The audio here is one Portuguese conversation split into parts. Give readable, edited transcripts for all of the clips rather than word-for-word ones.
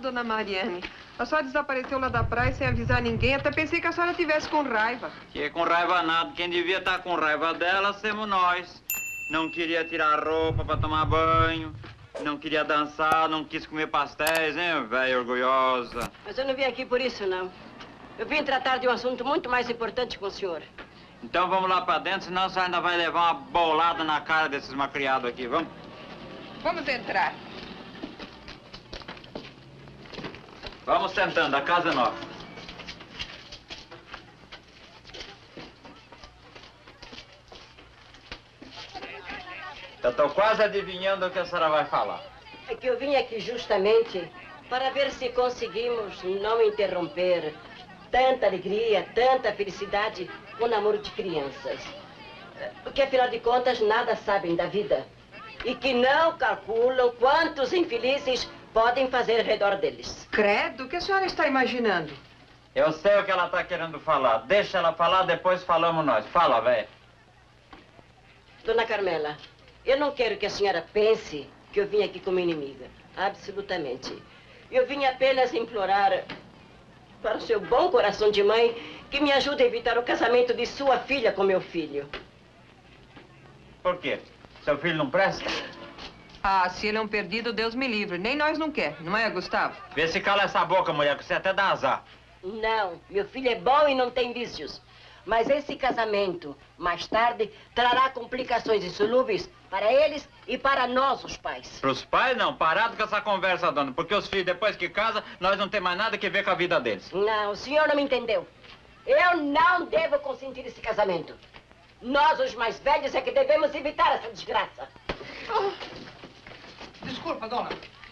dona Mariane. A senhora desapareceu lá da praia sem avisar ninguém. Até pensei que a senhora tivesse com raiva. Que com raiva nada. Quem devia estar com raiva dela somos nós. Não queria tirar a roupa para tomar banho. Não queria dançar, não quis comer pastéis, hein, velha orgulhosa. Mas eu não vim aqui por isso, não. Eu vim tratar de um assunto muito mais importante com o senhor. Então vamos lá pra dentro, senão você ainda vai levar uma bolada na cara desses malcriados aqui, vamos? Vamos entrar. Vamos sentando, a casa é nossa. Eu tô quase adivinhando o que a senhora vai falar. É que eu vim aqui justamente para ver se conseguimos não interromper tanta alegria, tanta felicidade com o namoro de crianças. Porque, afinal de contas, nada sabem da vida. E que não calculam quantos infelizes podem fazer ao redor deles. Credo, o que a senhora está imaginando? Eu sei o que ela tá querendo falar. Deixa ela falar, depois falamos nós. Fala, velho. Dona Carmela, eu não quero que a senhora pense que eu vim aqui como inimiga. Absolutamente. Eu vim apenas implorar para o seu bom coração de mãe que me ajude a evitar o casamento de sua filha com meu filho. Por quê? Seu filho não presta? Ah, se ele é um perdido, Deus me livre. Nem nós não quer, não é, Gustavo? Vê se cala essa boca, mulher, que você até dá azar. Não, meu filho é bom e não tem vícios. Mas esse casamento, mais tarde, trará complicações insolúveis para eles e para nós, os pais. Para os pais, não. Parado com essa conversa, dona. Porque os filhos, depois que casam, nós não temos mais nada que ver com a vida deles. Não, o senhor não me entendeu. Eu não devo consentir esse casamento. Nós, os mais velhos, é que devemos evitar essa desgraça. Oh. Desculpa, dona.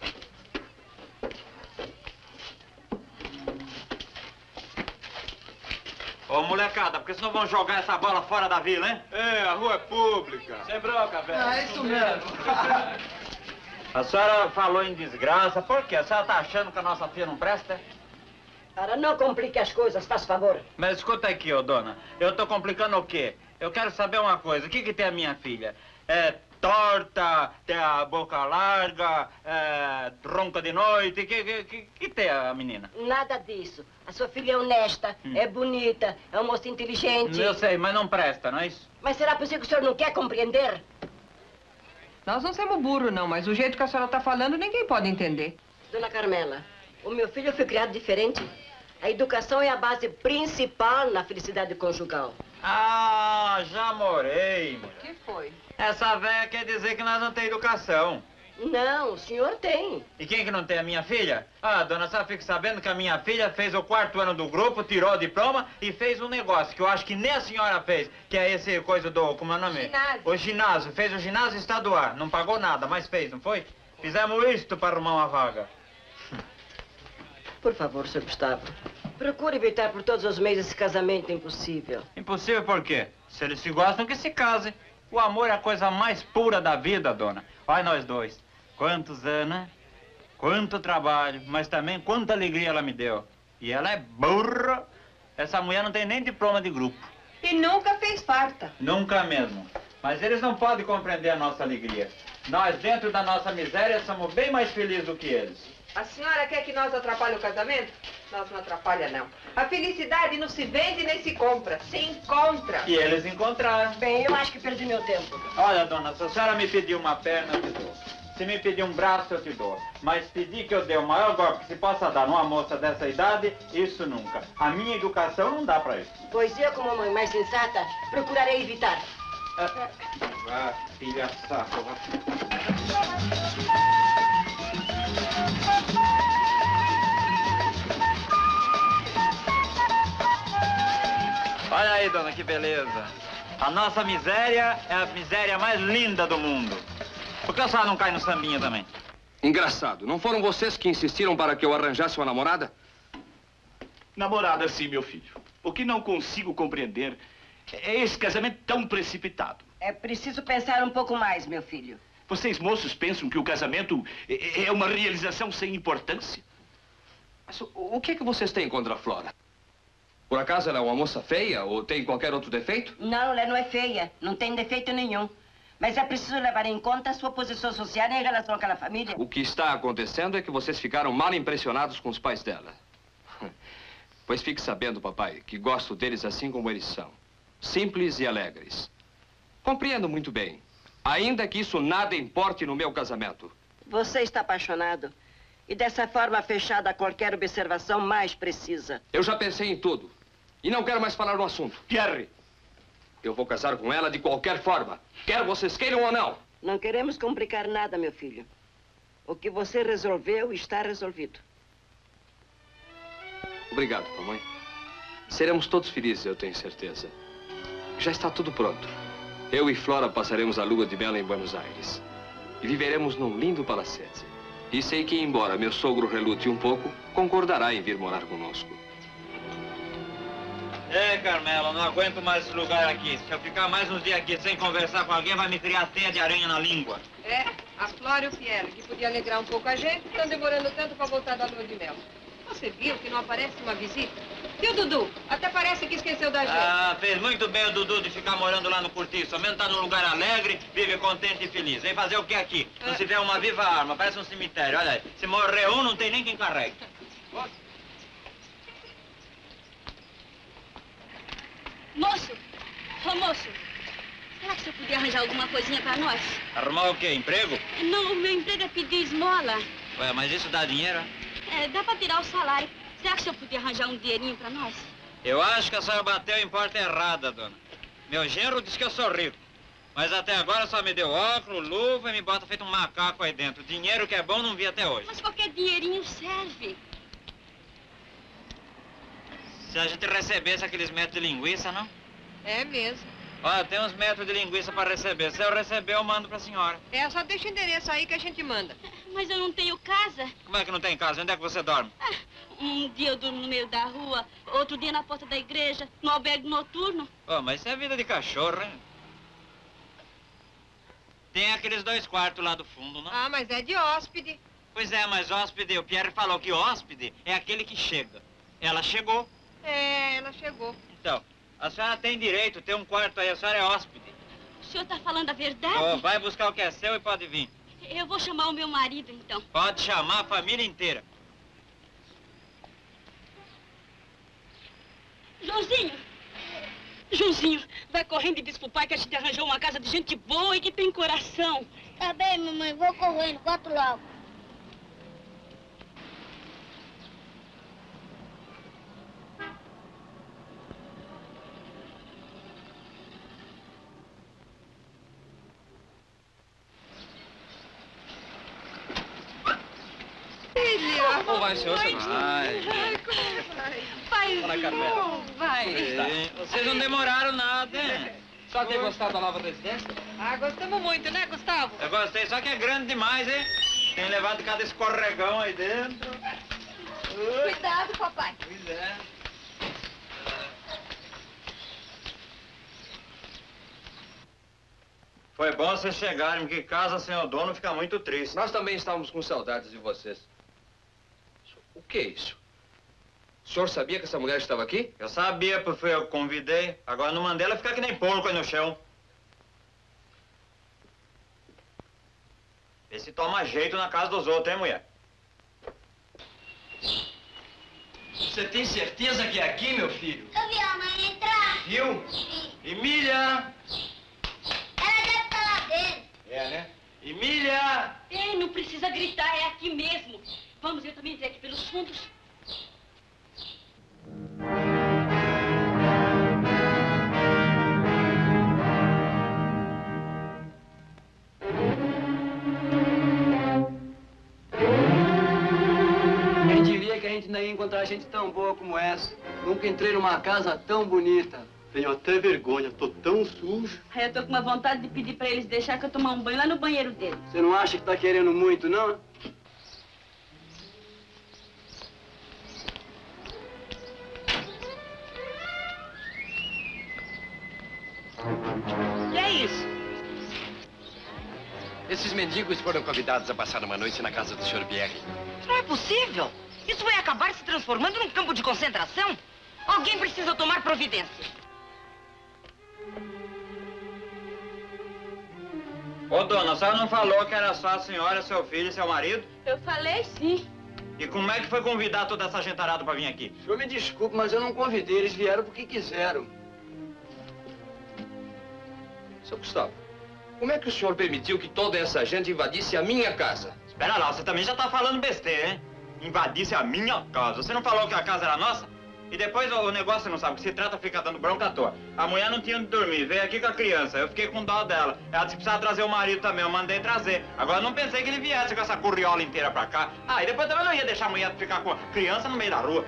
Ô, molecada, porque senão vão jogar essa bola fora da vila, hein? É, a rua é pública. Sem bronca, velho. É isso mesmo. A senhora falou em desgraça. Por quê? A senhora tá achando que a nossa filha não presta? Para não complique as coisas, faz favor. Mas escuta aqui, ô dona. Eu tô complicando o quê? Eu quero saber uma coisa. O que tem a minha filha? É torta, tem a boca larga, ronca de noite. Que tem a menina? Nada disso. A sua filha é honesta, é bonita, é uma moça inteligente. Eu sei, mas não presta, não é isso? Mas será possível que o senhor não quer compreender? Nós não somos burros, não, mas o jeito que a senhora está falando, ninguém pode entender. Dona Carmela, o meu filho foi criado diferente. A educação é a base principal na felicidade conjugal. Ah, já morei. O que foi? Essa véia quer dizer que nós não temos educação. Não, o senhor tem. E quem que não tem? A minha filha? Ah, dona, só fique sabendo que a minha filha fez o 4º ano do grupo, tirou o diploma e fez um negócio que eu acho que nem a senhora fez, que é esse coisa do, como é o nome? Ginásio. O ginásio, fez o ginásio estadual, não pagou nada, mas fez, não foi? Fizemos isto para arrumar uma vaga. Por favor, Sr. Gustavo, procure evitar por todos os meios esse casamento impossível. Impossível por quê? Se eles se gostam, que se casem. O amor é a coisa mais pura da vida, dona. Olha nós dois. Quantos anos, né? Quanto trabalho, mas também quanta alegria ela me deu. E ela é burra. Essa mulher não tem nem diploma de grupo. E nunca fez farta. Nunca mesmo. Mas eles não podem compreender a nossa alegria. Nós, dentro da nossa miséria, somos bem mais felizes do que eles. A senhora quer que nós atrapalhe o casamento? Nós não atrapalha, não. A felicidade não se vende nem se compra, se encontra. E eles encontraram. Bem, eu acho que perdi meu tempo. Olha, dona, se a senhora me pedir uma perna, eu te dou. Se me pedir um braço, eu te dou. Mas pedir que eu dê o maior golpe que se possa dar numa moça dessa idade, isso nunca. A minha educação não dá pra isso. Pois eu, como mãe mais sensata, procurarei evitar. Vá, filha saco, vá. Olha aí, dona, que beleza. A nossa miséria é a miséria mais linda do mundo. Por que a senhora não cai no sambinha também? Engraçado. Não foram vocês que insistiram para que eu arranjasse uma namorada? Namorada, sim, meu filho. O que não consigo compreender é esse casamento tão precipitado. É preciso pensar um pouco mais, meu filho. Vocês, moços, pensam que o casamento é uma realização sem importância? Mas o que é que vocês têm contra a Flora? Por acaso ela é uma moça feia ou tem qualquer outro defeito? Não, ela não é feia. Não tem defeito nenhum. Mas é preciso levar em conta a sua posição social em relação àquela família. O que está acontecendo é que vocês ficaram mal impressionados com os pais dela. Pois fique sabendo, papai, que gosto deles assim como eles são. Simples e alegres. Compreendo muito bem. Ainda que isso nada importe no meu casamento. Você está apaixonado. E dessa forma fechada a qualquer observação mais precisa. Eu já pensei em tudo. E não quero mais falar no assunto. Pierre, eu vou casar com ela de qualquer forma. Quer vocês queiram ou não. Não queremos complicar nada, meu filho. O que você resolveu está resolvido. Obrigado, mamãe. Seremos todos felizes, eu tenho certeza. Já está tudo pronto. Eu e Flora passaremos a lua de mel em Buenos Aires. E viveremos num lindo palacete. E sei que, embora meu sogro relute um pouco, concordará em vir morar conosco. Carmela, não aguento mais esse lugar aqui. Se eu ficar mais uns dias aqui sem conversar com alguém, vai me criar teia de aranha na língua. A Flora e o Pierre, que podia alegrar um pouco a gente, estão demorando tanto para voltar da lua de mel. Você viu que não aparece uma visita? E o Dudu? Até parece que esqueceu da gente. Ah, fez muito bem o Dudu de ficar morando lá no Cortiço. Ao menos tá num lugar alegre, vive contente e feliz. Vem fazer o que aqui? Não se vê uma viva arma, parece um cemitério. Olha aí, se morrer um, não tem nem quem carregue. Moço! Ô, moço! Será que você podia arranjar alguma coisinha pra nós? Arrumar o quê? Emprego? Não, o meu emprego é pedir esmola. Ué, mas isso dá dinheiro? Dá pra tirar o salário. Será que o senhor podia arranjar um dinheirinho pra nós? Eu acho que a senhora bateu em porta errada, dona. Meu genro diz que eu sou rico. Mas até agora só me deu óculos, luva e me bota feito um macaco aí dentro. Dinheiro que é bom não vi até hoje. Mas qualquer dinheirinho serve. Se a gente recebesse aqueles metros de linguiça, não? É mesmo. Ó, tem uns metros de linguiça para receber. Se eu receber, eu mando pra senhora. Só deixa o endereço aí que a gente manda. Mas eu não tenho casa. Como é que não tem casa? Onde é que você dorme? Um dia eu durmo no meio da rua, outro dia na porta da igreja, no albergue noturno. Ó, mas isso é vida de cachorro, hein? Tem aqueles 2 quartos lá do fundo, não? Mas é de hóspede. Pois é, mas hóspede, o Pierre falou que hóspede é aquele que chega. Ela chegou. Ela chegou. Então, a senhora tem direito, tem um quarto aí, a senhora é hóspede. O senhor tá falando a verdade? Ó, vai buscar o que é seu e pode vir. Eu vou chamar o meu marido, então. Pode chamar a família inteira. Joãozinho! Joãozinho, vai correndo e diz pro pai que a gente arranjou uma casa de gente boa e que tem coração. Tá bem, mamãe, vou correndo, volto logo. Filha! Como vai, senhor? Vai, como vai? Pai, Dona Carmela. vai. Vocês não demoraram nada, hein? Só tem gostado da nova residência? Gostamos muito, né, Gustavo? Eu gostei, só que é grande demais, hein? Tem levado cada escorregão aí dentro. Cuidado, papai. Pois é. Foi bom vocês chegarem, porque casa sem o dono fica muito triste. Nós também estávamos com saudades de vocês. O que é isso? O senhor sabia que essa mulher estava aqui? Eu sabia, porque foi eu que convidei. Agora não mandei ela ficar que nem porco aí no chão. Vê se toma jeito na casa dos outros, hein, mulher? Você tem certeza que é aqui, meu filho? Eu vi a mãe entrar. Viu? Emília! Ela deve estar lá dentro. É, né? Emília! Ei, não precisa gritar, é aqui mesmo. Vamos, eu também entrei aqui pelos fundos. Quem diria que a gente não ia encontrar gente tão boa como essa? Nunca entrei numa casa tão bonita. Tenho até vergonha, tô tão sujo. Aí eu tô com uma vontade de pedir pra eles deixar que eu tomar um banho lá no banheiro dele. Você não acha que tá querendo muito, não? Que é isso? Esses mendigos foram convidados a passar uma noite na casa do Sr. Pierre. Não é possível. Isso vai acabar se transformando num campo de concentração. Alguém precisa tomar providência. Ô, dona, a senhora não falou que era só a senhora, seu filho e seu marido? Eu falei sim. E como é que foi convidar toda essa gentarada pra vir aqui? O senhor me desculpe, mas eu não convidei. Eles vieram porque quiseram. Seu Gustavo, como é que o senhor permitiu que toda essa gente invadisse a minha casa? Espera lá, você também já tá falando besteira, hein? Invadisse a minha casa. Você não falou que a casa era nossa? E depois o negócio, você não sabe, o que se trata, fica dando bronca à toa. A mulher não tinha onde dormir, veio aqui com a criança, eu fiquei com dó dela. Ela disse que precisava trazer o marido também, eu mandei trazer. Agora eu não pensei que ele viesse com essa curriola inteira pra cá. Ah, e depois também não ia deixar a mulher ficar com a criança no meio da rua.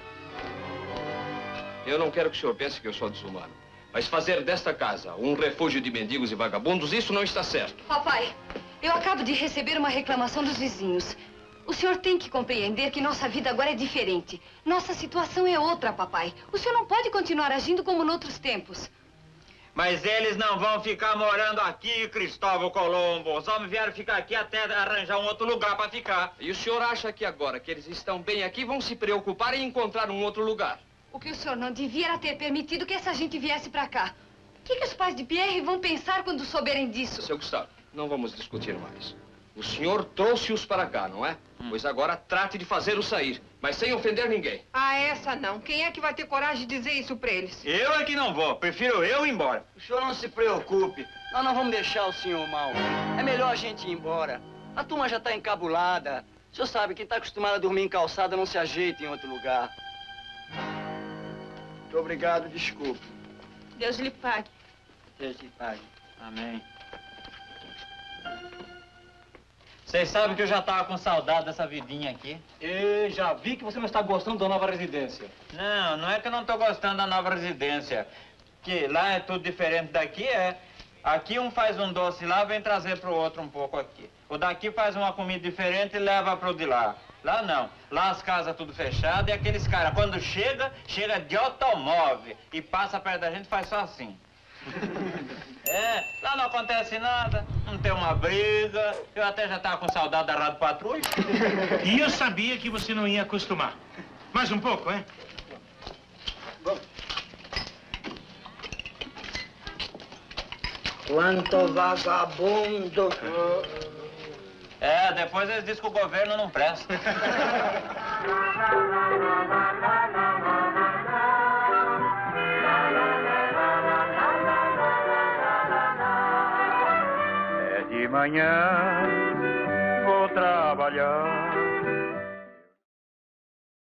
Eu não quero que o senhor pense que eu sou desumano. Mas fazer desta casa um refúgio de mendigos e vagabundos, isso não está certo. Papai, eu acabo de receber uma reclamação dos vizinhos. O senhor tem que compreender que nossa vida agora é diferente. Nossa situação é outra, papai. O senhor não pode continuar agindo como noutros tempos. Mas eles não vão ficar morando aqui, Cristóvão Colombo. Os homens vieram ficar aqui até arranjar um outro lugar para ficar. E o senhor acha que agora que eles estão bem aqui, vão se preocupar em encontrar um outro lugar? O que o senhor não devia era ter permitido que essa gente viesse para cá. O que os pais de Pierre vão pensar quando souberem disso? Seu Gustavo, não vamos discutir mais. O senhor trouxe-os para cá, não é? Pois agora trate de fazê-los sair, mas sem ofender ninguém. Ah, essa não. Quem é que vai ter coragem de dizer isso pra eles? Eu é que não vou. Prefiro eu ir embora. O senhor não se preocupe. Nós não vamos deixar o senhor mal. É melhor a gente ir embora. A turma já está encabulada. O senhor sabe, quem está acostumado a dormir em calçada não se ajeita em outro lugar. Muito obrigado, desculpe. Deus lhe pague. Deus lhe pague. Amém. Vocês sabem que eu já tava com saudade dessa vidinha aqui. E já vi que você não está gostando da nova residência. Não, não é que eu não tô gostando da nova residência. Que lá é tudo diferente daqui, é. Aqui um faz um doce lá, vem trazer pro outro um pouco aqui. O daqui faz uma comida diferente e leva pro de lá. Lá não. Lá as casas tudo fechadas e aqueles caras, quando chega de automóvel e passa perto da gente, faz só assim. É, lá não acontece nada, não tem uma briga. Eu até já tava com saudade da Rádio Patrulha. E eu sabia que você não ia acostumar. Mais um pouco, hein? Quanto vagabundo! É, depois eles dizem que o governo não presta. É de manhã, vou trabalhar.